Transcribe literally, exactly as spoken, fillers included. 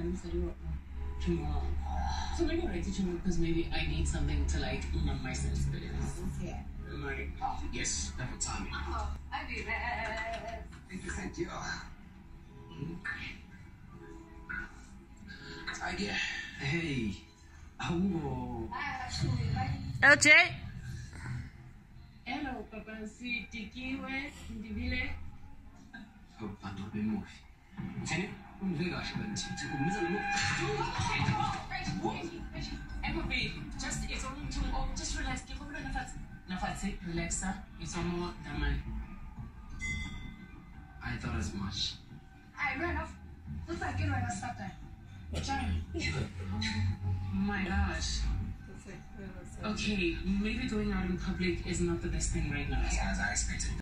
tomorrow. So maybe I'll write it tomorrow because maybe I need something to like numb my sensibilities. Yeah. I'm like, oh, yes, perfect timing. Oh, I'll be there. Thank you, thank you. Tiger. Hey. Oh. L J. Hello, Papa. Si Tiki, where? Ndivile. Oh, I'm not being moved. Tenny, I'm very gosh, but I'm Reggie, just it's only to oh, just relax. Give over the fat. Nafati, relaxa. It's almost the man. I thought as much. I ran off. Looks like you ran off stop time. Oh my gosh. Okay, maybe going out in public is not the best thing right now. As I expected.